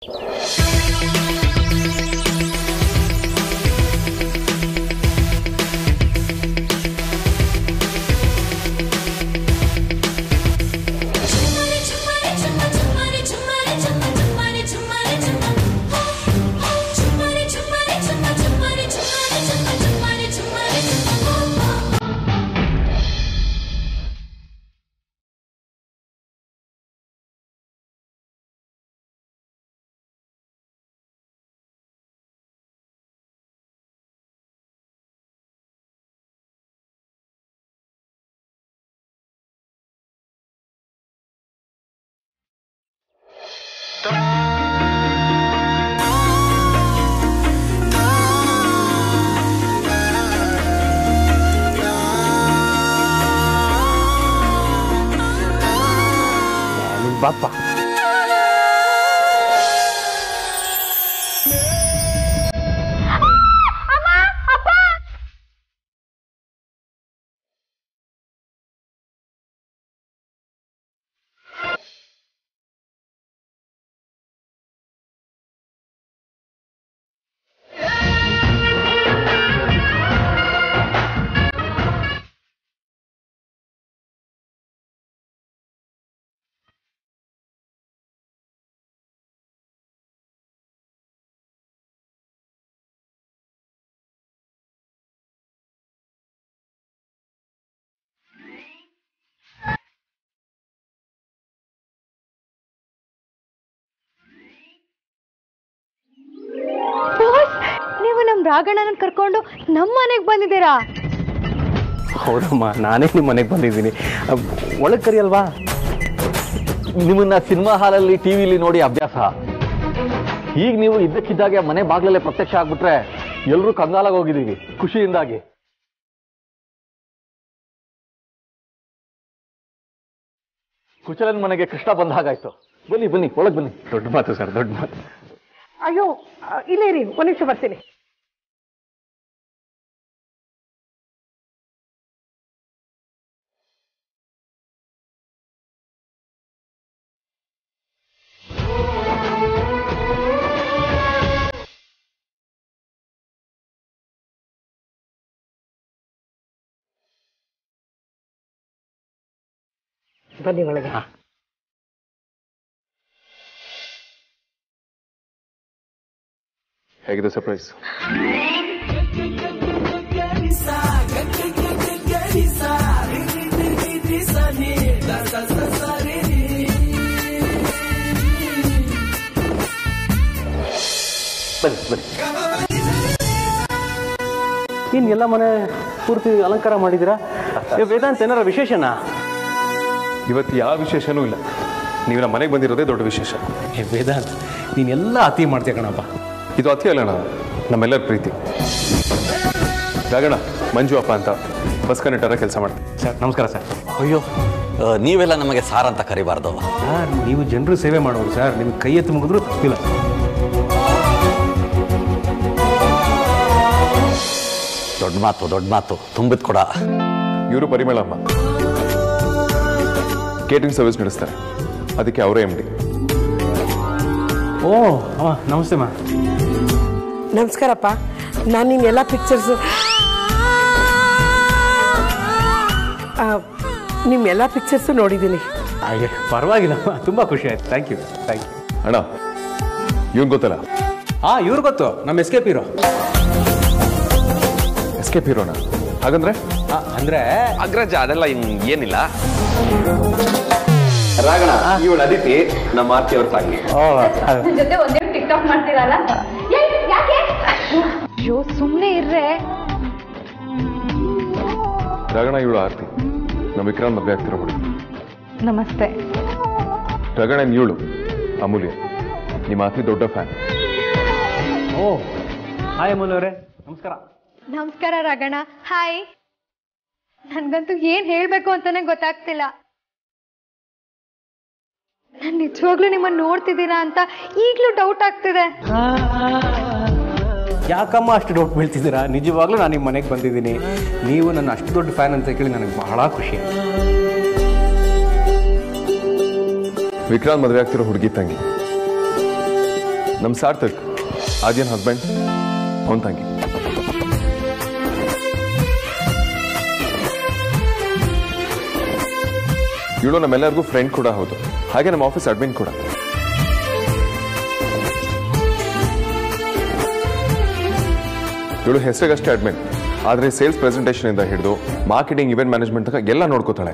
ಬಾಪ್ಪ ರಾಘಣ್ಣನ ಕರ್ಕೊಂಡು ನಮ್ಮ ಮನೆಗೆ ಬಂದಿದ್ದೀರಾ? ಹೌದಮ್ಮ, ನಾನೇ ನಿಮ್ಮ ಮನೆಗೆ ಬಂದಿದ್ದೀನಿ. ಒಳಗೆ ಕರಿಯಲ್ವಾ? ನಿಮ್ಮನ್ನ ಸಿನಿಮಾ ಹಾಲಲ್ಲಿ ಟಿವಿಲಿ ನೋಡಿ ಅಭ್ಯಾಸ. ಈಗ ನೀವು ಇದ್ದಕ್ಕಿದ್ದಾಗೆ ಮನೆ ಬಾಗ್ಲಲ್ಲೇ ಪ್ರತ್ಯಕ್ಷ ಆಗ್ಬಿಟ್ರೆ ಎಲ್ಲರೂ ಕಂಗಾಲಾಗಿ ಹೋಗಿದ್ದೀವಿ ಖುಷಿಯಿಂದಾಗಿ. ಕುಚಲನ್ ಮನೆಗೆ ಕೃಷ್ಣ ಬಂದ ಹಾಗಾಯ್ತು. ಬನ್ನಿ ಬನ್ನಿ, ಒಳಗೆ ಬನ್ನಿ. ದೊಡ್ಡ ಮಾತು ಸರ್, ದೊಡ್ಡ ಮಾತು. ಅಯ್ಯೋ ಇಲ್ಲೇ ರೀ, ಒಂದು ನಿಮಿಷ ಬರ್ತೀನಿ. ಬನ್ನಿ ಒಳಗೆ. ಹೇಗಿದೆ ಸರ್ಪ್ರೈಸ್? ಬನ್ನಿ ಬನ್ನಿ. ಏನ್ ಎಲ್ಲ ಮನೆ ಪೂರ್ತಿ ಅಲಂಕಾರ ಮಾಡಿದ್ದೀರಾ? ವೇದಾಂತ್ ಏನಾರ ವಿಶೇಷನಾ? ಇವತ್ತು ಯಾವ ವಿಶೇಷನೂ ಇಲ್ಲ, ನೀವು ನಮ್ಮ ಮನೆಗೆ ಬಂದಿರೋದೇ ದೊಡ್ಡ ವಿಶೇಷ. ವೇದಾಂತ್, ನೀನೆಲ್ಲ ಅತಿ ಮಾಡ್ತೀಯ ಕಣಪ್ಪ. ಇದು ಅತಿ ಅಲ್ಲಣ್ಣ, ನಮ್ಮೆಲ್ಲರ ಪ್ರೀತಿ. ರಾಗಣ, ಮಂಜು ಅಪ್ಪ ಅಂತ ಬಸ್ ಕಂಡಕ್ಟರ ಕೆಲಸ ಮಾಡ್ತೀನಿ. ಸರ್ ನಮಸ್ಕಾರ ಸರ್. ಅಯ್ಯೋ, ನೀವೆಲ್ಲ ನಮಗೆ ಸಾರ್ ಅಂತ ಕರಿಬಾರ್ದು. ಸರ್ ನೀವು ಜನರು ಸೇವೆ ಮಾಡೋರು ಸರ್, ನಿಮ್ಗೆ ಕೈ ಎತ್ತು ಮುಗಿದ್ರು ತಪ್ಪಿಲ್ಲ. ದೊಡ್ಡ ಮಾತು, ದೊಡ್ಡ ಮಾತು. ತುಂಬಿದ ಕೊಡ. ಇವರು ಪರಿಮಳ ಅಮ್ಮ, ಕೇಟರಿಂಗ್ ಸರ್ವಿಸ್ ನಡೆಸ್ತಾರೆ, ಅದಕ್ಕೆ ಅವರೇ MD. ಓ ಅಮ್ಮ ನಮಸ್ತೆ ಮಾ. ನಮಸ್ಕಾರಪ್ಪ. ನಾನು ನಿಮ್ಮೆಲ್ಲ ಪಿಕ್ಚರ್ಸು ನೋಡಿದ್ದೀನಿ. ಹಾಗೆ ಪರವಾಗಿಲ್ಲಮ್ಮ, ತುಂಬ ಖುಷಿ ಆಯ್ತು. Thank you. ಅಣ್ಣ, ಇವ್ನು ಗೊತ್ತಲ್ಲ? ಇವ್ರು ಗೊತ್ತು, ನಮ್ಮ ಎಸ್ಕೇಪ್ ಹೀರೋ. ಎಸ್ಕೇಪ್ ಹೀರೋಣ? ಹಾಗಂದ್ರೆ ಅಂದ್ರೆ ಅಗ್ರಜ ಅದೆಲ್ಲ ಏನಿಲ್ಲ. ರಾಗಣ, ಇವಳು ಅದಿತಿ, ನಮ್ಮ ಆರ್ತಿ ಅವ್ರ ತಂಗಿ. ಜೊತೆ ಒಂದೇ ಟಿಕ್ಟಾಕ್ ಮಾಡ್ತೀರಲ್ಲ, ಯಾಕೆ? ಅಯ್ಯೋ ಸುಮ್ಮನೆ ಇರ್ರೆ. ರಾಗಣ, ಇವಳು ಆರ್ತಿ, ನಮ್ಮ ವಿಕ್ರಾಂತ್ ಮದುವೆ ಆಗ್ತಿರೋ ಹುಡುಗಿ. ನಮಸ್ತೆ. ರಾಗಣ, ಇವಳು ಅಮೂಲ್ಯ, ನಿಮ್ಮ ಅತಿ ದೊಡ್ಡ ಫ್ಯಾನ್. ಓ ಹಾಯ್ ಅಮೂಲ್ಯ ಅವರೇ, ನಮಸ್ಕಾರ. ನಮಸ್ಕಾರ ರಾಘಣ್ಣ. ಹಾಯ್. ನನ್ಗಂತೂ ಏನ್ ಹೇಳ್ಬೇಕು ಅಂತಾನೆ ಗೊತ್ತಾಗ್ತಿಲ್ಲ. ನಾನು ನಿಜವಾಗ್ಲೂ ನಿಮ್ಮನ್ನು ನೋಡ್ತಿದ್ದೀರಾ ಅಂತ ಈಗಲೂ ಡೌಟ್ ಆಗ್ತಿದೆ. ಯಾಕಮ್ಮ ಅಷ್ಟು ಡೌಟ್ ಬೀಳ್ತಿದ್ದೀರಾ? ನಿಜವಾಗ್ಲೂ ನಾನು ನಿಮ್ಮ ಮನೆಗೆ ಬಂದಿದ್ದೀನಿ, ನೀವು ನನ್ನ ಅಷ್ಟು ದೊಡ್ಡ ಫ್ಯಾನ್ ಅಂತ ಕೇಳಿ ನನಗೆ ಬಹಳ ಖುಷಿ. ವಿಕ್ರಾಂತ್ ಮದುವೆ ಆಗ್ತಿರೋ ಹುಡುಗಿ ತಂಗಿ. ನಮ್ಮ ಸಾರ್ಥಕ್ ಆದ್ಯನ್ ಹಸ್ಬೆಂಡ್ ಅವನ ತಂಗಿ. ಇವಳು ನಮ್ಮೆಲ್ಲರಿಗೂ ಫ್ರೆಂಡ್ ಕೂಡ ಹೌದು, ಹಾಗೆ ನಮ್ಮ ಆಫೀಸ್ ಅಡ್ಮಿನ್ ಕೂಡ. ಇವಳು ಹೆಸರಿಗಷ್ಟೇ ಅಡ್ಮಿನ್, ಆದರೆ ಸೇಲ್ಸ್ ಪ್ರೆಸೆಂಟೇಷನ್ ಇಂದ ಹಿಡಿದು ಮಾರ್ಕೆಟಿಂಗ್, ಇವೆಂಟ್ ಮ್ಯಾನೇಜ್ಮೆಂಟ್ ತನಕ ಎಲ್ಲ ನೋಡ್ಕೋತಾಳೆ.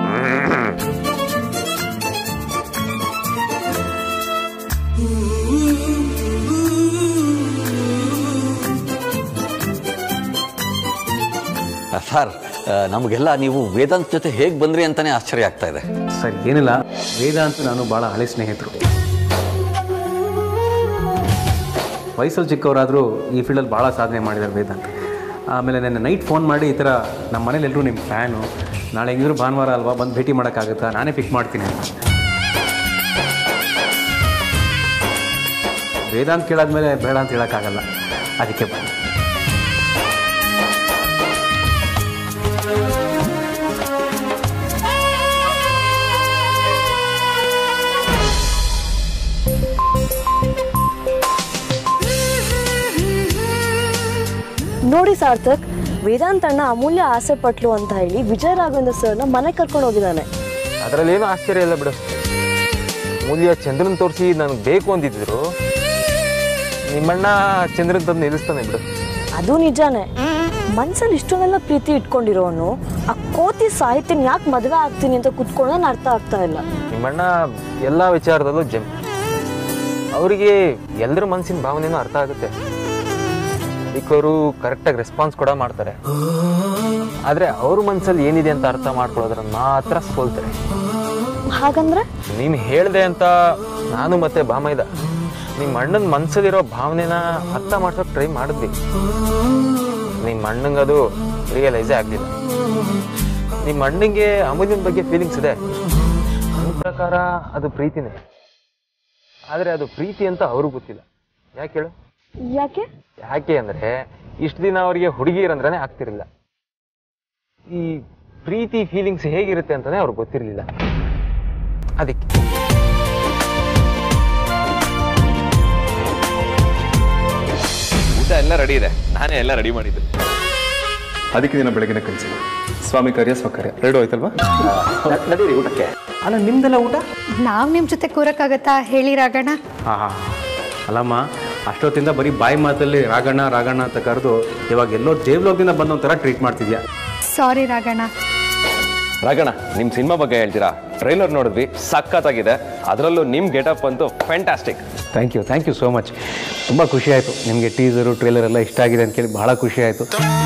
ಸರ್, ನಮಗೆಲ್ಲ ನೀವು ವೇದಾಂತ್ ಜೊತೆ ಹೇಗೆ ಬಂದ್ರಿ ಅಂತಾನೆ ಆಶ್ಚರ್ಯ ಆಗ್ತಾ ಇದೆ. ಸರ್ ಏನಿಲ್ಲ, ವೇದಾಂತ್ ನಾನು ಭಾಳ ಹಳೆ ಸ್ನೇಹಿತರು. ವಯಸ್ಸಲ್ಲಿ ಚಿಕ್ಕವರಾದರೂ ಈ ಫೀಲ್ಡಲ್ಲಿ ಭಾಳ ಸಾಧನೆ ಮಾಡಿದ್ದಾರೆ ವೇದಾಂತ್. ಆಮೇಲೆ ನನ್ನ ನೈಟ್ ಫೋನ್ ಮಾಡಿ ಈ ಥರ ನಮ್ಮ ಮನೇಲಿ ಎಲ್ಲರೂ ನಿಮ್ಮ ಫ್ಯಾನು, ನಾಳೆ ಹೆಂಗಿದ್ರು ಭಾನುವಾರ ಅಲ್ವಾ, ಬಂದು ಭೇಟಿ ಮಾಡೋಕ್ಕಾಗುತ್ತಾ, ನಾನೇ ಪಿಕ್ ಮಾಡ್ತೀನಿ ಅಂತ. ವೇದಾಂತ್ ಕೇಳಾದ್ಮೇಲೆ ಬೇಡ ಅಂತ ಹೇಳೋಕ್ಕಾಗಲ್ಲ, ಅದಕ್ಕೆ ಬಂದು. ನೋಡಿ ಸಾರ್ಥಕ್, ವೇದಾಂತ್ ಅಣ್ಣ ಅಮೂಲ್ಯ ಆಸೆ ಪಟ್ಲು ಅಂತ ಹೇಳಿ ವಿಜಯ ರಾಘವೇಂದ್ರ ಸರ್ನ ಮನೆ ಕರ್ಕೊಂಡು ಹೋಗಿದ್ದಾನೆ. ಅದರಲ್ಲಿ ಏನು ಆಶ್ಚರ್ಯ ಇಲ್ಲ ಬಿಡು. ಅಮೂಲ್ಯ ಚಂದ್ರನ್ ತೋರಿಸಿ ನನಗೆ ಬೇಕು ಅಂದಿದ್ರು, ನಿಮ್ಮಣ್ಣ ಚಂದ್ರನ್ ತಂದು ನಿಲ್ಲಿಸ್ತಾನೆ ಬಿಡು. ಅದು ನಿಜಾನೇ. ಮನ್ಸಲ್ಲಿ ಇಷ್ಟೊಂದೆಲ್ಲ ಪ್ರೀತಿ ಇಟ್ಕೊಂಡಿರೋನು ಆ ಕೋತಿ ಸಾಹಿತ್ಯನ ಯಾಕೆ ಮದುವೆ ಆಗ್ತೀನಿ ಅಂತ ಕುತ್ಕೊಂಡು ನಾನು ಅರ್ಥ ಆಗ್ತಾ ಇಲ್ಲ. ನಿಮ್ಮಣ್ಣ ಎಲ್ಲ ವಿಚಾರದಲ್ಲೂ ಅವರಿಗೆ ಎಲ್ಲರ ಮನಸ್ಸಿನ ಭಾವನೆನೂ ಅರ್ಥ ಆಗುತ್ತೆ. ಅದಕ್ಕೆ ಅವರು ಕರೆಕ್ಟಾಗಿ ರೆಸ್ಪಾನ್ಸ್ ಕೂಡ ಮಾಡ್ತಾರೆ. ಆದರೆ ಅವ್ರ ಮನಸ್ಸಲ್ಲಿ ಏನಿದೆ ಅಂತ ಅರ್ಥ ಮಾಡ್ಕೊಳ್ಳೋದ್ರನ್ನ ಮಾತ್ರ ಸೋಲ್ತಾರೆ. ಹಾಗಂದ್ರೆ ನೀನು ಹೇಳ್ದೆ ಅಂತ ನಾನು ಮತ್ತೆ ಭಾಮೈದ ನಿಮ್ಮ ಅಣ್ಣನ ಮನಸ್ಸಲ್ಲಿರೋ ಭಾವನೆನ ಅರ್ಥ ಮಾಡ್ಸೋಕೆ ಟ್ರೈ ಮಾಡಿದ್ವಿ. ನಿಮ್ಮ ಅಣ್ಣಂಗೆ ಅದು ರಿಯಲೈಸೇ ಆಗಲಿಲ್ಲ. ನಿಮ್ಮ ಅಣ್ಣಂಗೆ ಅಮೂಲ್ಯನ ಬಗ್ಗೆ ಫೀಲಿಂಗ್ಸ್ ಇದೆ. ನನ್ನ ಪ್ರಕಾರ ಅದು ಪ್ರೀತಿನೇ, ಆದರೆ ಅದು ಪ್ರೀತಿ ಅಂತ ಅವ್ರಿಗೆ ಗೊತ್ತಿಲ್ಲ. ಯಾಕೆ ಹೇಳು? ಯಾಕೆ ಅಂದ್ರೆ ಇಷ್ಟು ದಿನ ಅವರಿಗೆ ಹುಡುಗಿಯರಂದ್ರೆ ಆಗ್ತಿರ್ಲಿಲ್ಲ. ಈ ಪ್ರೀತಿ ಫೀಲಿಂಗ್ಸ್ ಹೇಗಿರುತ್ತೆ ಅಂತಾನೆ ಅವ್ರಿಗೆ ಗೊತ್ತಿರಲಿಲ್ಲ. ಅದಕ್ಕೆ ಊಟ ಎಲ್ಲ ರೆಡಿ ಇದೆ, ನಾನೇ ಎಲ್ಲ ರೆಡಿ ಮಾಡಿದ್ದೆ. ಅದಕ್ಕೆ ದಿನ ಬೆಳಗಿನ ಕಲಿಸಿ ಸ್ವಾಮಿ ಕಾರ್ಯ ಸ್ವಕಾರ್ಯ ಎರಡು ಆಯ್ತಲ್ವಾ? ನಡೀರಿ ಊಟಕ್ಕೆ. ಅಲ್ಲ, ನಿಮ್ದೆಲ್ಲ ಊಟ? ನಾವು ನಿಮ್ಮ ಜೊತೆ ಕೂರಕ್ಕಾಗತ್ತಾ ಹೇಳಿ ರಾಘಣ್ಣ? ಹಾಂ, ಅಲ್ಲಮ್ಮ, ಅಷ್ಟೊತ್ತಿಂದ ಬರೀ ಬಾಯಿ ಮಾತಲ್ಲಿ ರಾಘಣ್ಣ ರಾಘಣ್ಣ ಅಂತ ಕರೆದು ಇವಾಗ ಎಲ್ಲೋ ದೇವ್ಲೋಕದಿಂದ ಬಂದ ಒಂಥರ ಟ್ರೀಟ್ ಮಾಡ್ತಿದ್ಯಾ. ಸಾರಿ ರಾಘಣ್ಣ. ರಾಘಣ್ಣ, ನಿಮ್ಮ ಸಿನಿಮಾ ಬಗ್ಗೆ ಹೇಳ್ತೀರಾ? ಟ್ರೈಲರ್ ನೋಡಿದ್ವಿ, ಸಖತ್ತಾಗಿದೆ. ಅದರಲ್ಲೂ ನಿಮ್ಮ ಗೆಟಪ್ ಅಂತೂ fantastic. Thank you so much. ತುಂಬ ಖುಷಿ ಆಯಿತು, ನಿಮಗೆ ಟೀಸರು ಟ್ರೇಲರ್ ಎಲ್ಲ ಇಷ್ಟ ಆಗಿದೆ ಅಂತ ಕೇಳಿ ಭಾಳ ಖುಷಿ ಆಯಿತು.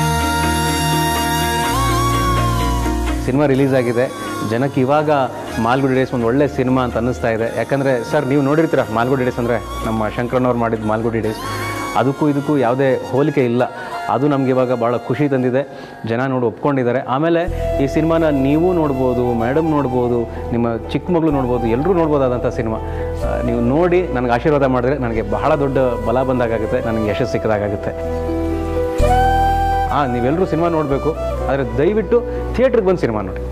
ಸಿನಿಮಾ ರಿಲೀಸ್ ಆಗಿದೆ, ಜನಕ್ಕೆ ಇವಾಗ ಮಾಲ್ಗುಡಿ ಡೇಸ್ ಒಂದು ಒಳ್ಳೆ ಸಿನಿಮಾ ಅಂತ ಅನ್ನಿಸ್ತಾ ಇದೆ. ಯಾಕಂದರೆ ಸರ್, ನೀವು ನೋಡಿರ್ತೀರ ಮಾಲ್ಗುಡಿ ಡೇಸ್ ಅಂದರೆ ನಮ್ಮ ಶಂಕರನವ್ರು ಮಾಡಿದ ಮಾಲ್ಗುಡಿ ಡೇಸ್, ಅದಕ್ಕೂ ಇದಕ್ಕೂ ಯಾವುದೇ ಹೋಲಿಕೆ ಇಲ್ಲ. ಅದು ನಮ್ಗೆ ಇವಾಗ ಭಾಳ ಖುಷಿ ತಂದಿದೆ, ಜನ ನೋಡಿ ಒಪ್ಕೊಂಡಿದ್ದಾರೆ. ಆಮೇಲೆ ಈ ಸಿನಿಮಾನ ನೀವು ನೋಡ್ಬೋದು, ಮೇಡಮ್ ನೋಡ್ಬೋದು, ನಿಮ್ಮ ಚಿಕ್ಕ ಮಗಳು ನೋಡ್ಬೋದು, ಎಲ್ಲರೂ ನೋಡ್ಬೋದಾದಂಥ ಸಿನಿಮಾ. ನೀವು ನೋಡಿ ನನಗೆ ಆಶೀರ್ವಾದ ಮಾಡಿದ್ರೆ ನನಗೆ ಬಹಳ ದೊಡ್ಡ ಬಲ ಬಂದಾಗುತ್ತೆ, ನನಗೆ ಯಶಸ್ಸು ಸಿಕ್ಕದಾಗುತ್ತೆ. ನೀವೆಲ್ಲರೂ ಸಿನಿಮಾ ನೋಡಬೇಕು, ಆದರೆ ದಯವಿಟ್ಟು ಥಿಯೇಟ್ರಿಗೆ ಬಂದು ಸಿನಿಮಾ ನೋಡಿ.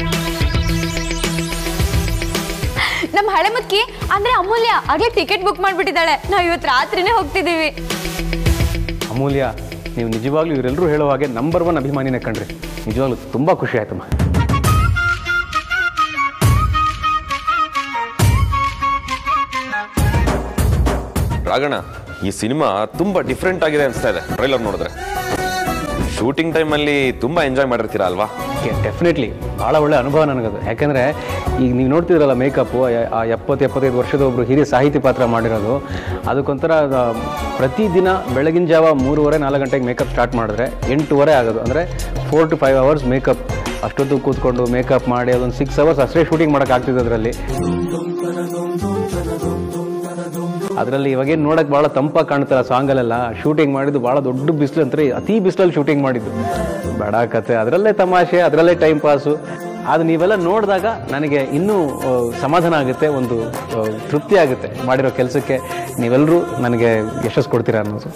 ನಮ್ಮ ಹಳೆ ಮುದ್ಕಿ ಅಂದ್ರೆ ಅಮೂಲ್ಯ ಆಗ್ಲೇ ಟಿಕೆಟ್ ಬುಕ್ ಮಾಡಿಬಿಟ್ಟಿದ್ದಾಳೆ. ನಾವು ಇವತ್ತು ರಾತ್ರಿನೇ ಹೋಗ್ತಿದ್ದೀವಿ. ಅಮೂಲ್ಯ, ನೀವು ನಿಜವಾಗ್ಲೂ ಇವರೆಲ್ಲರೂ ಹೇಳೋ ಹಾಗೆ ನಂಬರ್ 1 ಅಭಿಮಾನಿನೇ ಕಂಡ್ರಿ. ನಿಜವಾಗ್ಲೂ ತುಂಬ ಖುಷಿ ಆಯ್ತಮ್ಮ. ರಾಘಣ್ಣ, ಈ ಸಿನಿಮಾ ತುಂಬಾ ಡಿಫ್ರೆಂಟ್ ಆಗಿದೆ ಅನಿಸ್ತಾ ಇದೆ ಟ್ರೈಲರ್ ನೋಡಿದ್ರೆ. ಶೂಟಿಂಗ್ ಟೈಮಲ್ಲಿ ತುಂಬ ಎಂಜಾಯ್ ಮಾಡಿರ್ತೀರಾ ಅಲ್ವಾ? ಡೆಫಿನೆಟ್ಲಿ ಭಾಳ ಒಳ್ಳೆ ಅನುಭವ ನನಗದು. ಯಾಕೆಂದರೆ ಈಗ ನೀವು ನೋಡ್ತಿದ್ರಲ್ಲ ಮೇಕಪ್ಪು, ಆ 70-75 ವರ್ಷದ ಒಬ್ಬರು ಹಿರಿಯ ಸಾಹಿತಿ ಪಾತ್ರ ಮಾಡಿರೋದು, ಅದಕ್ಕೊಂಥರ ಪ್ರತಿದಿನ ಬೆಳಗಿನ ಜಾವ 3:30-4 ಗಂಟೆಗೆ ಮೇಕಪ್ ಸ್ಟಾರ್ಟ್ ಮಾಡಿದ್ರೆ 8:30 ಆಗೋದು. ಅಂದರೆ 4 to 5 hours ಮೇಕಪ್. ಅಷ್ಟೊತ್ತು ಕೂತ್ಕೊಂಡು ಮೇಕಪ್ ಮಾಡಿ ಅದೊಂದು 6 hours ಅಷ್ಟೇ ಶೂಟಿಂಗ್ ಮಾಡೋಕ್ಕಾಗ್ತಿದೆ ಅದರಲ್ಲಿ. ಇವಾಗೇನು ನೋಡೋಕೆ ಭಾಳ ತಂಪಾಗಿ ಕಾಣ್ತಲ್ಲ ಸಾಂಗಲ್ಲೆಲ್ಲ. ಶೂಟಿಂಗ್ ಮಾಡಿದ್ದು ಭಾಳ ದೊಡ್ಡ ಬಿಸಿಲು ಅಂತ, ಅತಿ ಬಿಸಿಲಲ್ಲಿ ಶೂಟಿಂಗ್ ಮಾಡಿದ್ದು. ಬೇಡ ಕತೆ, ಅದರಲ್ಲೇ ತಮಾಷೆ, ಅದರಲ್ಲೇ ಟೈಮ್ ಪಾಸು. ಅದು ನೀವೆಲ್ಲ ನೋಡಿದಾಗ ನನಗೆ ಇನ್ನೂ ಸಮಾಧಾನ ಆಗುತ್ತೆ, ಒಂದು ತೃಪ್ತಿ ಆಗುತ್ತೆ ಮಾಡಿರೋ ಕೆಲಸಕ್ಕೆ. ನೀವೆಲ್ಲರೂ ನನಗೆ ಯಶಸ್ಸು ಕೊಡ್ತೀರಾ ಅನ್ನೋದು.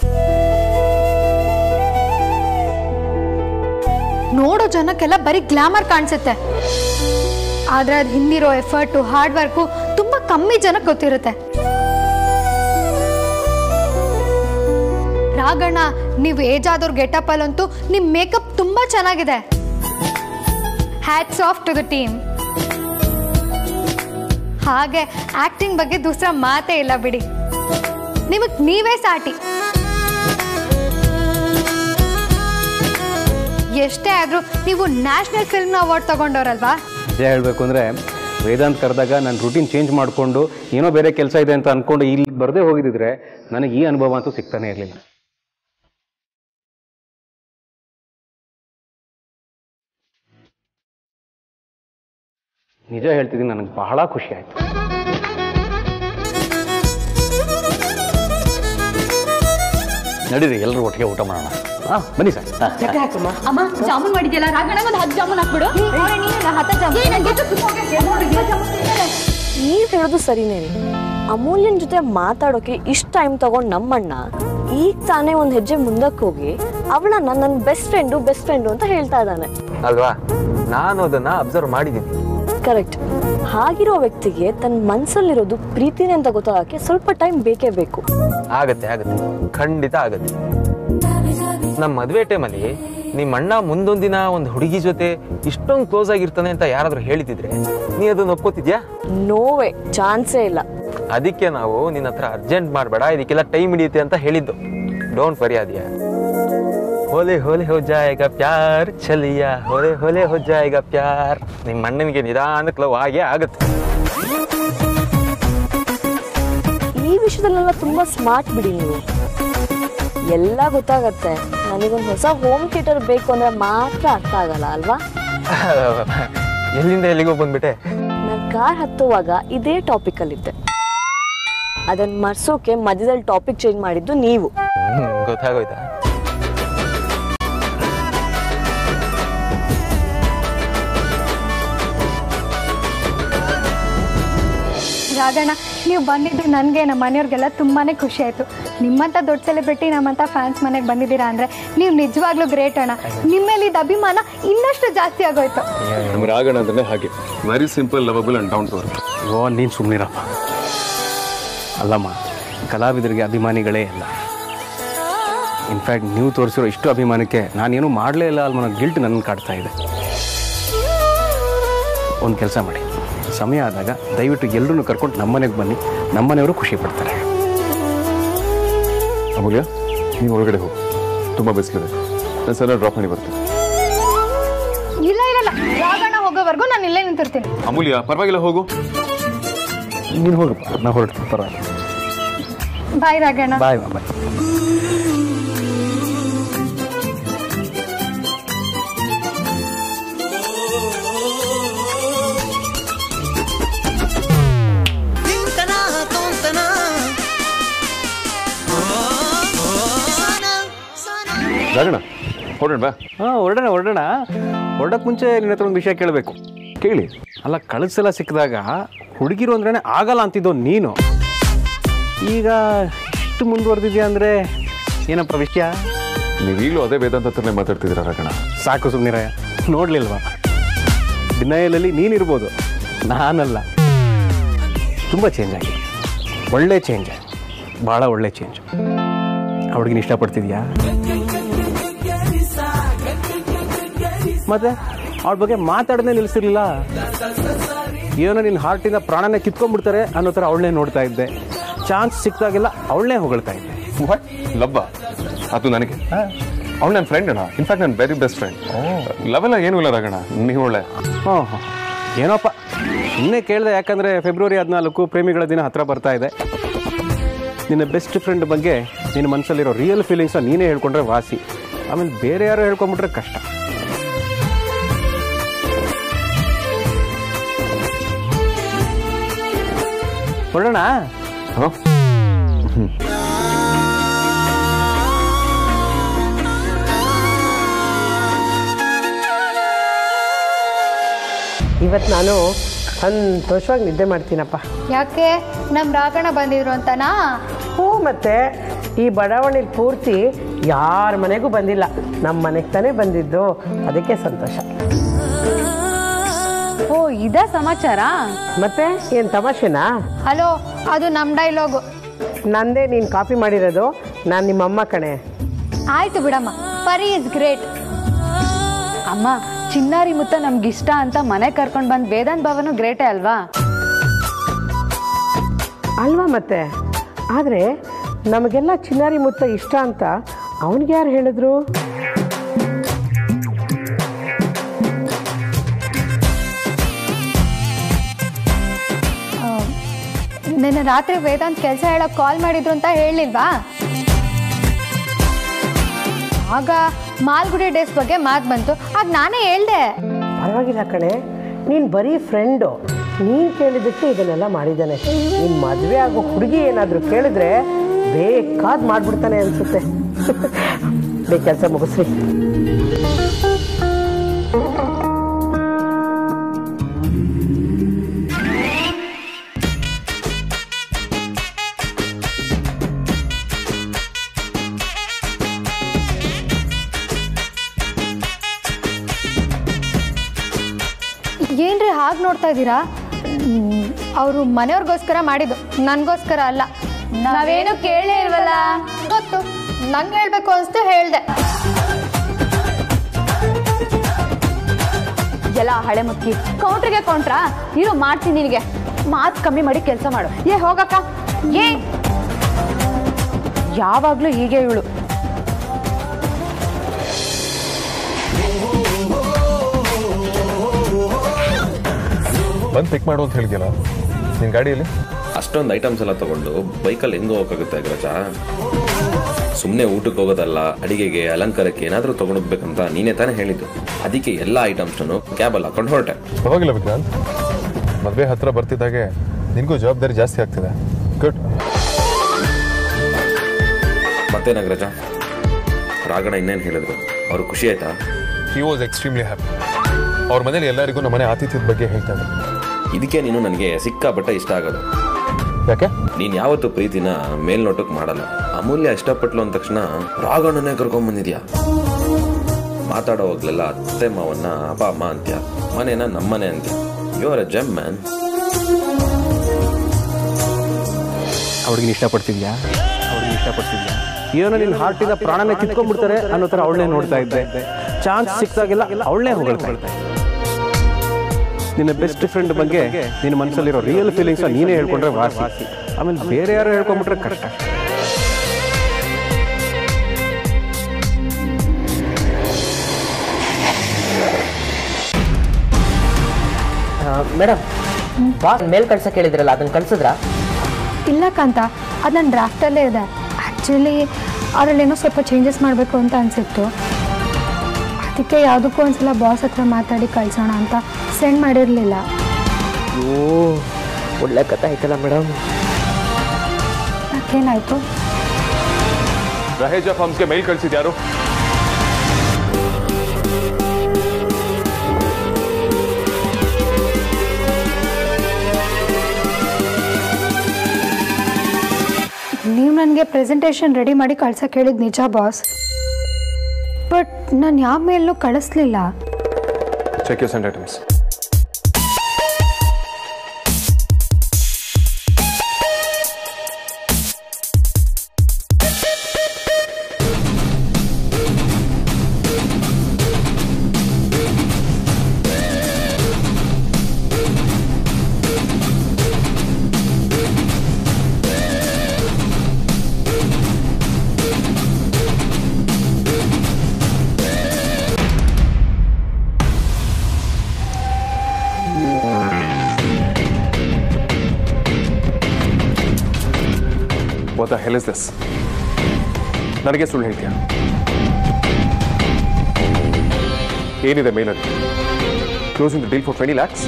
ನೋಡೋ ಜನಕ್ಕೆಲ್ಲ ಬರೀ ಗ್ಲಾಮರ್ ಕಾಣಿಸುತ್ತೆ, ಆದ್ರೆ ಅದು ಹಿಂದಿರೋ ಎಫರ್ಟು, ಹಾರ್ಡ್ ವರ್ಕು ತುಂಬ ಕಮ್ಮಿ ಜನಕ್ಕೆ ಗೊತ್ತಿರುತ್ತೆ. ರಾಘಣ್ಣ, ನೀವು ಏಜ್ ಆದವ್ರ ಗೆಟಪ್ ಅಲ್ಲಂತೂ ನಿಮ್ಮ ಮೇಕಪ್ ತುಂಬಾ ಚೆನ್ನಾಗಿದೆ. Hats off to the team. ಹಾಗೆ ಆಕ್ಟಿಂಗ್ ಬಗ್ಗೆ ದೂಸರ ಮಾತೇ ಇಲ್ಲ ಬಿಡಿ, ನಿಮಗ್ ನೀವೇ ಸಾಟಿ. ಎಷ್ಟೇ ಆದ್ರೂ ನೀವು ನ್ಯಾಷನಲ್ ಫಿಲ್ಮ್ ಅವಾರ್ಡ್ ತಗೊಂಡವ್ರಲ್ವಾ? ನಿಜ ಹೇಳಬೇಕು ಅಂದರೆ ವೇದಾಂತ್ ಕರೆದಾಗ ನಾನು ರೂಟೀನ್ ಚೇಂಜ್ ಮಾಡಿಕೊಂಡು ಏನೋ ಬೇರೆ ಕೆಲಸ ಇದೆ ಅಂತ ಅಂದ್ಕೊಂಡು ಇಲ್ಲಿ ಬರದೇ ಹೋಗಿದ್ದಿದ್ರೆ ನನಗೆ ಈ ಅನುಭವ ಅಂತೂ ಸಿಗ್ತಾನೆ ಇರಲಿಲ್ಲ. ನಿಜ ಹೇಳ್ತಿದ್ದೀನಿ, ನನಗೆ ಬಹಳ ಖುಷಿ ಆಯಿತು. ನಡೀರಿ, ಎಲ್ಲರೂ ಒಟ್ಟಿಗೆ ಊಟ ಮಾಡೋಣ. ಬನ್ನಿ ಸರ್. ಅಮ್ಮ ಜಾಮೂನ್ ಮಾಡಿದ್ಯಲ್ಲ ರಾಘಣ್ಣ, ಒಂದು 10 ಜಾಮೂನ್ ಹಾಕ್ಬಿಡು. ನೀವ್ ಹೇಳೋದು ಸರಿನೇ ರೀ. ಅಮೂಲ್ಯನ್ ಜೊತೆ ಮಾತಾಡೋಕೆ ಇಷ್ಟ ಟೈಮ್ ತಗೊಂಡ್ ನಮ್ಮಣ್ಣ ಈಗ ತಾನೇ ಒಂದ್ ಹೆಜ್ಜೆ ಮುಂದಕ್ಕೆ ಹೋಗಿ ಅವಳನ್ನ ನನ್ನ ಬೆಸ್ಟ್ ಫ್ರೆಂಡು ಅಂತ ಹೇಳ್ತಾ ಇದ್ದಾನೆ ಅಲ್ವಾ? ನಾನು ಅದನ್ನ ಅಬ್ಸರ್ವ್ ಮಾಡಿದ್ದೀನಿ. ಕರೆಕ್ಟ್. ಹಾಗಿರೋ ವ್ಯಕ್ತಿಗೆ ತನ್ನ ಮನ್ಸಲ್ಲಿರೋದು ಪ್ರೀತಿನೇ ಅಂತ ಗೊತ್ತಾಗಕ್ಕೆ ಸ್ವಲ್ಪ ಟೈಮ್ ಬೇಕೇ ಬೇಕು. ಆಗತ್ತೆ, ಖಂಡಿತ ಆಗತ್ತೆ. ನಮ್ಮ ಮದುವೆ ಟೈಮಲ್ಲಿ ನಿಮ್ಮ ಅಣ್ಣ ಮುಂದೊಂದಿನ ಒಂದು ಹುಡುಗಿ ಜೊತೆ ಇಷ್ಟೊಂದು ಕ್ಲೋಸ್ ಆಗಿರ್ತಾನೆ ಅಂತ ಯಾರಾದ್ರೂ ಹೇಳಿದ್ರೆ ನೀ ಅದನ್ನ ಒಪ್ಕೋತಿದ್ಯಾ? ನೋವೇ, ಚಾನ್ಸೇ ಇಲ್ಲ. ಅದಕ್ಕೆ ನಾವು ನಿನ್ನ ಹತ್ರ ಅರ್ಜೆಂಟ್ ಮಾಡಬೇಡ, ಇದಕ್ಕೆಲ್ಲ ಟೈಮ್ ಹಿಡಿಯುತ್ತೆ ಅಂತ ಹೇಳಿದ್ದು. ಡೋಂಟ್ ವರಿ ಆದ್ಯಾ. ಹೋಲೆ ಹೋಲೆ ಹೋ ಜಾಯೇಗಾ ಪ್ಯಾರ್ ಚಲಿಯಾ, ಹೋಲೆ ಹೋಲೆ ಹೋ ಜಾಯೇಗಾ ಪ್ಯಾರ್. ನಿಮ್ಮ ಅಣ್ಣನಿಗೆ ನಿಧಾನಕ್ಕೆ ಲವ್ ಆಗೇ ಆಗುತ್ತೆ. ಈ ವಿಷಯದಲ್ಲೆಲ್ಲ ತುಂಬಾ ಸ್ಮಾರ್ಟ್ ಬಿಡಿ ನೀವು. ಎಲ್ಲ ಗೊತ್ತಾಗತ್ತೆ. ನನಗೊಂದು ಹೊಸ ಹೋಮ್ ಥಿಯೇಟರ್ ಬೇಕು ಅಂದ್ರೆ ಮಾತ್ರ ಅರ್ಥ ಆಗಲ್ಲ ಅಲ್ವಾ? ಎಲ್ಲಿಂದ ಎಲ್ಲಿಗೋ ಬಂದ್ಬಿಟ್ಟೆ. ನಾನು ಕಾರ್ ಹತ್ತುವಾಗ ಇದೇ ಟಾಪಿಕ್ ಅಲ್ಲಿದ್ದೆ. ಅದನ್ನ ಮರ್ಸೋಕೆ ಮಧ್ಯದಲ್ಲಿ ಟಾಪಿಕ್ ಚೇಂಜ್ ಮಾಡಿದ್ದು ನೀವು. ಗೊತ್ತಾಗೋಯ್ತಾ? ರಾಘಣ್ಣ, ನೀವು ಬಂದಿದ್ದು ನನಗೆ ನಮ್ಮ ಮನೆಯವ್ರಿಗೆಲ್ಲ ತುಂಬಾ ಖುಷಿ ಆಯಿತು. ನಿಮ್ಮಂಥ ದೊಡ್ಡ ಸೆಲೆಬ್ರಿಟಿ ನಮ್ಮಂಥ ಫ್ಯಾನ್ಸ್ ಮನೆಗೆ ಬಂದಿದ್ದೀರಾ ಅಂದರೆ ನೀವು ನಿಜವಾಗ್ಲೂ ಗ್ರೇಟ್ ಅಣ್ಣ. ನಿಮ್ಮ ಮೇಲೆ ಇದು ಅಭಿಮಾನ ಇನ್ನಷ್ಟು ಜಾಸ್ತಿ ಆಗೋಯ್ತು. ನಮ್ಮ ರಾಘಣ್ಣ ಅಂದ್ರೆ ಹಾಗೆ very simple, lovable and down to earth. ಓ, ನೀನು ಸುಮ್ಮನಿರಪ್ಪ. ಅಲ್ಲಮ್ಮ, ಕಲಾವಿದರಿಗೆ ಅಭಿಮಾನಿಗಳೇ ಇಲ್ಲ. ಇನ್ಫ್ಯಾಕ್ಟ್ ನೀವು ತೋರಿಸಿರೋ ಇಷ್ಟು ಅಭಿಮಾನಕ್ಕೆ ನಾನೇನು ಮಾಡಲೇ ಇಲ್ಲ ಅಲ್ವ ಅನ್ನೋ ಗಿಲ್ಟ್ ನನ್ನ ಕಾಡ್ತಾ ಇದೆ. ಒಂದು ಕೆಲಸ ಮಾಡಿ, ಸಮಯ ಆದಾಗ ದಯವಿಟ್ಟು ಎಲ್ಲರೂ ಕರ್ಕೊಂಡು ನಮ್ಮನೆಗೆ ಬನ್ನಿ. ನಮ್ಮನೆಯವರು ಖುಷಿ ಪಡ್ತಾರೆ. ಅಮೂಲ್ಯ, ನೀವು ಒಳಗಡೆ ಹೋಗು, ತುಂಬ ಬಿಸಿಲಿದೆ. ನಾನು ಸರ್ ಡ್ರಾಪ್ ಮಾಡಿ ಬರ್ತೀನಿ. ಇಲ್ಲ, ರಾಘಣ್ಣ ಹೋಗೋವರೆಗೂ ನಾನು ಇಲ್ಲೇ ನಿಂತಿರ್ತೀನಿ. ಅಮೂಲ್ಯ, ಪರವಾಗಿಲ್ಲ, ಹೋಗು. ನೀನು ಹೋಗಪ್ಪ, ನಾ ಹೊರಡ್ತೀನಿ. ಪರವಾಗಿಲ್ಲ. ಬಾಯ್ ರಾಘಣ್ಣ. ಬಾಯ್ ಬಾಯ್. ರಾಘಣ್ಣ, ಹೊರಡೋಣ ಬಾ. ಹೊರಡಕ್ಕೆ ಮುಂಚೆ ನಿನ್ನ ಹತ್ರ ಒಂದು ವಿಷಯ ಕೇಳಬೇಕು. ಕೇಳಿ. ಅಲ್ಲ, ಕಳೆದ ಸಲ ಸಿಕ್ಕಿದಾಗ ಹುಡುಗಿರು ಅಂದ್ರೇ ಆಗಲ್ಲ ಅಂತಿದ್ದೋ ನೀನು. ಈಗ ಇಷ್ಟು ಮುಂದುವರೆದಿದ್ಯಾ ಅಂದರೆ ಏನಪ್ಪ ವಿಷಯ? ನೀವೀಗಲೂ ಅದೇ ವೇದಾಂತ ಹತ್ರನೇ ಮಾತಾಡ್ತಿದ್ದೀರಾ ರಾಘಣ್ಣ? ಸಾಕು ಸುಮ್ಮನಿರಯ್ಯ. ನೋಡಲಿಲ್ವಾ, ಡಿನೈಲಲ್ಲಿ ನೀನಿರ್ಬೋದು, ನಾನಲ್ಲ. ತುಂಬ ಚೇಂಜ್ ಆಗಿದೆ. ಒಳ್ಳೆ ಚೇಂಜ್, ಭಾಳ ಒಳ್ಳೆ ಚೇಂಜ್. ಹುಡುಗಿನ ಇಷ್ಟಪಡ್ತಿದ್ಯಾ? ಮತ್ತೆ ಅವ್ಳ ಬಗ್ಗೆ ಮಾತಾಡೋದೇ ನಿಲ್ಲಿಸಿರ್ಲಿಲ್ಲ. ಏನೋ ನಿನ್ನ ಹಾರ್ಟಿಂದ ಪ್ರಾಣನೇ ಕಿತ್ಕೊಂಡ್ಬಿಡ್ತಾರೆ ಅನ್ನೋ ಥರ ಅವಳನ್ನೇ ನೋಡ್ತಾ ಇದ್ದೆ. ಚಾನ್ಸ್ ಸಿಕ್ತಾಗೆಲ್ಲ ಅವಳನ್ನೇ ಹೊಗಳ್ತಾ ಇದ್ದೆ. ವಾಟ್ ಲವ್ವ? ಅದು ನನಗೆ ಅವಳು ನನ್ನ ಫ್ರೆಂಡ್ ಅಣ್ಣ. ಇನ್ಫ್ಯಾಕ್ಟ್ ನನ್ನ ವೆರಿ ಬೆಸ್ಟ್ ಫ್ರೆಂಡ್. ಲವೆಲ್ಲ ಏನೂ ಇಲ್ಲ ರಾಘಣ್ಣ, ನೀವು ಒಳ್ಳೆ. ಏನೋಪ್ಪ, ಸುಮ್ಮನೆ ಕೇಳಿದೆ. ಯಾಕಂದರೆ ಫೆಬ್ರವರಿ 14 ಪ್ರೇಮಿಗಳ ದಿನ ಹತ್ರ ಬರ್ತಾ ಇದೆ. ನಿನ್ನ ಬೆಸ್ಟ್ ಫ್ರೆಂಡ್ ಬಗ್ಗೆ ನಿನ್ನ ಮನಸ್ಸಲ್ಲಿರೋ ರಿಯಲ್ ಫೀಲಿಂಗ್ಸ ನೀನೇ ಹೇಳ್ಕೊಂಡ್ರೆ ವಾಸಿ. ಆಮೇಲೆ ಬೇರೆ ಯಾರೋ ಹೇಳ್ಕೊಂಬಿಟ್ರೆ ಕಷ್ಟ. ಹೊರಡೋಣ? ಇವತ್ತು ನಾನು ಸಂತೋಷವಾಗಿ ನಿದ್ದೆ ಮಾಡ್ತೀನಪ್ಪ. ಯಾಕೆ? ನಮ್ಮ ರಾಘಣ್ಣ ಬಂದಿದ್ರು ಅಂತನಾ? ಹ್ಞೂ, ಮತ್ತೆ ಈ ಬಡಾವಣೆಲಿ ಪೂರ್ತಿ ಯಾರ ಮನೆಗೂ ಬಂದಿಲ್ಲ, ನಮ್ಮ ಮನೆಗೆ ತಾನೇ ಬಂದಿದ್ದು. ಅದಕ್ಕೆ ಸಂತೋಷ. ಓ, ಇದೇ ಸಮಾಚಾರ? ಮತ್ತೆ ಏನು ತಮಾಷೆನಾ? ಹಲೋ, ಅದು ನಮ್ಮ ಡೈಲಾಗು. ನಂದೇ ನೀನು ಕಾಪಿ ಮಾಡಿರೋದು. ನಾನು ನಿಮ್ಮಮ್ಮ ಕಣೆ. ಆಯ್ತು ಬಿಡಮ್ಮ, ಪರಿ ಇಸ್ ಗ್ರೇಟ್. ಅಮ್ಮ, ಚಿನ್ನಾರಿ ಮುತ್ತ ನಮ್ಗಿಷ್ಟ ಅಂತ ಮನೆ ಕರ್ಕೊಂಡು ಬಂದ್ ವೇದಾಂತ್ ಭಾವನು ಗ್ರೇಟೇ ಅಲ್ವಾ? ಅಲ್ವಾ ಮತ್ತೆ. ಆದರೆ ನಮಗೆಲ್ಲ ಚಿನ್ನಾರಿ ಮುತ್ತ ಇಷ್ಟ ಅಂತ ಅವನಿಗೆ ಯಾರು ಹೇಳಿದ್ರು? ನಿನ್ನೆ ರಾತ್ರಿ ವೇದಾಂತ್ ಕೆಲಸ ಹೇಳಕ್ ಕಾಲ್ ಮಾಡಿದ್ರು ಅಂತ ಹೇಳಿಲ್ವಾ? ಆಗ ಮಾಲ್ಗುಡಿ ಡೇಸ್ ಬಗ್ಗೆ ಮಾತು ಬಂತು, ಆಗ ನಾನೇ ಹೇಳ್ದೆ. ಪರವಾಗಿಲ್ಲ ಕಣೆ, ನೀನು ಬರೀ ಫ್ರೆಂಡು, ನೀನು ಕೇಳಿದ್ದಕ್ಕೆ ಇದನ್ನೆಲ್ಲ ಮಾಡಿದ್ದಾನೆ. ನೀನು ಮದುವೆ ಆಗೋ ಹುಡುಗಿ ಏನಾದರೂ ಕೇಳಿದ್ರೆ ಬೇಕಾದ ಮಾಡಿಬಿಡ್ತಾನೆ ಅನಿಸುತ್ತೆ. ಬೇಗ ಕೆಲಸ ಮುಗಿಸ್ರಿ. ಏನ್ರಿ ಹಾಗೆ ನೋಡ್ತಾ ಇದ್ದೀರಾ? ಅವರು ಮನೆಯವ್ರಿಗೋಸ್ಕರ ಮಾಡಿದ್ದು, ನನಗೋಸ್ಕರ ಅಲ್ಲ. ನಾವೇನು ಕೇಳೇ ಇಲ್ವಲ್ಲ. ಗೊತ್ತು, ನಂಗೆ ಹೇಳ್ಬೇಕು ಅನ್ಸ್ತು ಹೇಳ್ದೆ. ಎಲ್ಲ ಹಳೆ ಮುಕ್ಕಿ ಕೌಂಟ್ರಿಗೆ ಕೌಂಟ್ರಾ? ಇರೋ ಮಾಡ್ತೀನಿ ನಿನಗೆ. ಮಾತು ಕಮ್ಮಿ ಮಾಡಿ ಕೆಲಸ ಮಾಡು. ಏ ಹೋಗಕ್ಕ. ಏ ಯಾವಾಗ್ಲೂ ಹೀಗೆ ಇವಳು. ಬಂದು ಪಿಕ್ ಮಾಡು ಅಂತ ಹೇಳಿದ್ಯಲ್ಲ ನಿನ್ನ ಗಾಡಿಯಲ್ಲಿ? ಅಷ್ಟೊಂದು ಐಟಮ್ಸ್ ಎಲ್ಲ ತಗೊಂಡು ಬೈಕಲ್ಲಿ ಹೆಂಗೆ ಹೋಗೋಕ್ಕಾಗುತ್ತೆ ಅಗ್ರಜ? ಸುಮ್ಮನೆ ಊಟಕ್ಕೆ ಹೋಗೋದಲ್ಲ, ಅಡಿಗೆಗೆ ಅಲಂಕಾರಕ್ಕೆ ಏನಾದರೂ ತೊಗೊಂಡೋಗ್ಬೇಕಂತ ನೀನೇ ತಾನೇ ಹೇಳಿದ್ದು. ಅದಕ್ಕೆ ಎಲ್ಲ ಐಟಮ್ಸ್ನು ಕ್ಯಾಬಲ್ಲಿ ಹಾಕೊಂಡು ಹೊರಟೆ. ಪರವಾಗಿಲ್ಲ ವಿಕ್ರಾಂತ್, ಮದುವೆ ಹತ್ರ ಬರ್ತಿದ್ದಾಗೆ ನಿನಗೂ ಜವಾಬ್ದಾರಿ ಜಾಸ್ತಿ ಆಗ್ತಿದೆ. ಗುಡ್. ಮತ್ತೇನು ಅಗ್ರಜ, ರಾಗಣ ಇನ್ನೇನು ಹೇಳಿದ್ರು? ಅವ್ರು ಖುಷಿ ಆಯ್ತಾ? He was extremely happy. ಅವ್ರ ಮನೇಲಿ ಎಲ್ಲರಿಗೂ ನಮ್ಮನೆ ಆತಿಥ್ಯದ ಬಗ್ಗೆ ಹೇಳ್ತಾ ಇದ್ದಾರೆ. ಇದಕ್ಕೆ ನೀನು ನನಗೆ ಸಿಕ್ಕಾಪಟ್ಟೆ ಇಷ್ಟ ಆಗೋದು. ಯಾಕೆ? ನೀನು ಯಾವತ್ತು ಪ್ರೀತಿನ ಮೇಲ್ನೋಟಕ್ಕೆ ಮಾಡಲ್ಲ. ಅಮೂಲ್ಯ ಇಷ್ಟಪಟ್ಲು ಅಂದ ತಕ್ಷಣ ರಾಗಣ್ಣನೇ ಕರ್ಕೊಂಡ್ಬಂದಿದ್ಯಾ. ಮಾತಾಡೋ ಹೋಗ್ಲೆಲ್ಲ ಅತ್ತೆ ಮಾವನ್ನ ಅಪ್ಪ ಅಮ್ಮ ಅಂತ್ಯ, ಮನೇನ ನಮ್ಮನೆ ಅಂತ್ಯ. You are a gem man. ಅವಳಿಗೆ ಇಷ್ಟಪಡ್ತಿದ್ಯಾ? ಏನೋ ನಿನ್ನ ಹಾರ್ಟಿಂದ ಪ್ರಾಣನೇ ಕಿತ್ಕೊಂಡ್ಬಿಡ್ತಾರೆ ಅನ್ನೋ ಥರ ಅವಳನ್ನೇ ನೋಡ್ತಾ ಇದ್ದೆ. ಚಾನ್ಸ್ ಸಿಕ್ತಾಗೆಲ್ಲ ಅವಳನ್ನೇ ಹೊಗಳ್ತಾ ಇದ್ದೆ. ನಿನ್ನ ಬೆಸ್ಟ್ ಫ್ರೆಂಡ್ ಬಗ್ಗೆ ನಿನ್ನ ಮನಸ್ಸಲ್ಲಿರೋ ರಿಯಲ್ ಫೀಲಿಂಗ್ಸ್ ನೀನೇ ಹೇಳ್ಕೊಂಡ್ರೆ ವಾಸಿ. ಆಮೇಲೆ ಬೇರೆ ಯಾರು ಹೇಳ್ಕೊಂಡ್ಬಿಟ್ರೆ ಕಷ್ಟ. ಮೇಡಮ್, ಬಾಸ್ ಮೇಲ್ ಕಳ್ಸಕ್ಕೆ ಹೇಳಿದ್ರಲ್ಲ, ಅದನ್ನ ಕಳ್ಸಿದ್ರಾ? ಇಲ್ಲ ಕಾಂತ, ಅದು ನನ್ನ ಡ್ರಾಫ್ಟಲ್ಲೇ ಇದೆ. ಆ್ಯಕ್ಚುಲಿ ಅವರಲ್ಲೇನೋ ಸ್ವಲ್ಪ ಚೇಂಜಸ್ ಮಾಡಬೇಕು ಅಂತ ಅನಿಸಿತ್ತು. ಅದಕ್ಕೆ ಯಾವುದಕ್ಕೂ ಒಂದ್ಸಲ ಬಾಸ್ ಹತ್ರ ಮಾತಾಡಿ ಕಳ್ಸೋಣ ಅಂತ ಸೆಂಡ್ ಮಾಡಿರಲಿಲ್ಲ. ಓ, ಒಳ್ಳೆ ಕಥೆ ಆಯ್ತಲ್ಲ ಮೇಡಮ್. ಯಾಕೇನಾಯಿತು? ರಹೇಜಾ ಫಾರ್ಮ್ಸ್ಗೆ ಮೇಲ್ ಕಳಿಸಿದ್ಯಾರು? ನೀವು ನನಗೆ ಪ್ರೆಸೆಂಟೇಷನ್ ರೆಡಿ ಮಾಡಿ ಕಳ್ಸಕ್ಕೆ ಹೇಳಿದ್ದು ನಿಜ ಬಾಸ್, ಬಟ್ ನಾನು ಯಾವ ಮೇಲೂ ಕಳಿಸ್ಲಿಲ್ಲ. Check your sent items. What the hell is this? ನನಗೆ ಸುಳ್ಳು ಹೇಳ್ತೀಯ? ಏನಿದೆ ಮೇಲಲ್ಲಿ? Closing the deal for 20 lakhs?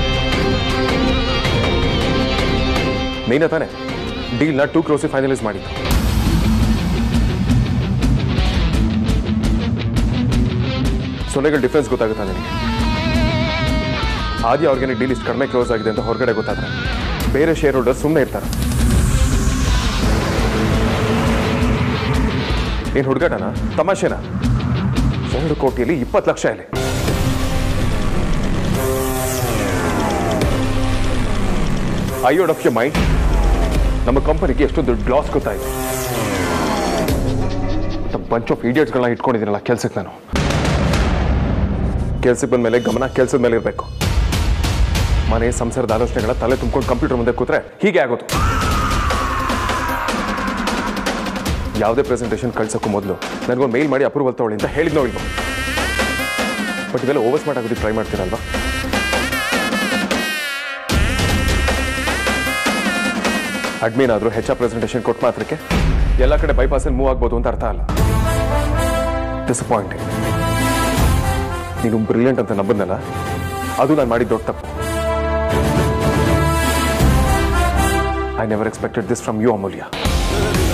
ನೀನ ತಾನೆ ಡೀಲ್ನ 2 crores ಫೈನಲೈಸ್ ಮಾಡಿದ್ದು. ಸೊನ್ನೆಗಳ ಡಿಫ್ರೆನ್ಸ್ ಗೊತ್ತಾಗುತ್ತಾ ನನಗೆ? ಆದಿ ಅವ್ರಿಗೆ ಡೀಲ್ ಇಷ್ಟು ಕಡಿಮೆ ಕ್ಲೋಸ್ ಆಗಿದೆ ಅಂತ ಹೊರಗಡೆ ಗೊತ್ತಾದ್ರೆ ಬೇರೆ ಶೇರ್ ಹೋಲ್ಡರ್ ಸುಮ್ಮನೆ ಇರ್ತಾರೆ. ಏನು ಹುಡುಗಾಟನ? ತಮಾಷೆನಾ? 2 ಕೋಟಿಯಲ್ಲಿ 20 ಲಕ್ಷ ಇಲ್ಲಿ. I out of your mind? ನಮ್ಮ ಕಂಪನಿಗೆ ಎಷ್ಟು ದೊಡ್ಡ ಲಾಸ್ ಗೊತ್ತಾಯ್ತು. ದ ಬಂಚ್ ಆಫ್ ಇಡಿಯಟ್ಸ್ಗಳನ್ನ ಇಟ್ಕೊಂಡಿದ್ದೀನಲ್ಲ ಕೆಲ್ಸಕ್ಕೆ ನಾನು. ಕೆಲ್ಸಕ್ಕೆ ಬಂದ ಮೇಲೆ ಗಮನ ಕೆಲ್ಸದ ಮೇಲೆ ಇರಬೇಕು. ಮನೆ ಸಂಸಾರದ ಆಲೋಚನೆಗಳ ತಲೆ ತುಂಬ್ಕೊಂಡು ಕಂಪ್ಯೂಟರ್ ಮುಂದೆ ಕೂತ್ರೆ ಹೀಗೆ ಆಗೋದು. ಯಾವುದೇ ಪ್ರೆಸೆಂಟೇಷನ್ ಕಳ್ಸೋಕ್ಕೂ ಮೊದಲು ನನಗೊಂದು ಮೇಲ್ ಮಾಡಿ ಅಪ್ರೂವಲ್ ತಗೊಳ್ಳಿ ಅಂತ ಹೇಳಿದ್ನೋ ಇಲ್ವೋ. ಬಟ್ ಇವೆಲ್ಲ ಓವರ್ ಸ್ಮಾರ್ಟ್ ಆಗೋದಕ್ಕೆ ಟ್ರೈ ಮಾಡ್ತೀರಲ್ವಾ? ಅಡ್ಮಿನ್ ಆದರೂ ಹೆಚ್ಚು ಪ್ರೆಸೆಂಟೇಷನ್ ಕೊಟ್ಟು ಮಾತ್ರಕ್ಕೆ ಎಲ್ಲ ಕಡೆ ಬೈಪಾಸಲ್ಲಿ ಮೂವ್ ಆಗ್ಬೋದು ಅಂತ ಅರ್ಥ ಅಲ್ಲ. ಡಿಸಪಾಯಿಂಟಿಂಗ್. ನೀನು ಬ್ರಿಲಿಯಂಟ್ ಅಂತ ನಂಬದ್ನಲ್ಲ, ಅದು ನಾನು ಮಾಡಿದ ದೊಡ್ಡ ತಪ್ಪು. I never expected this from you Amulya.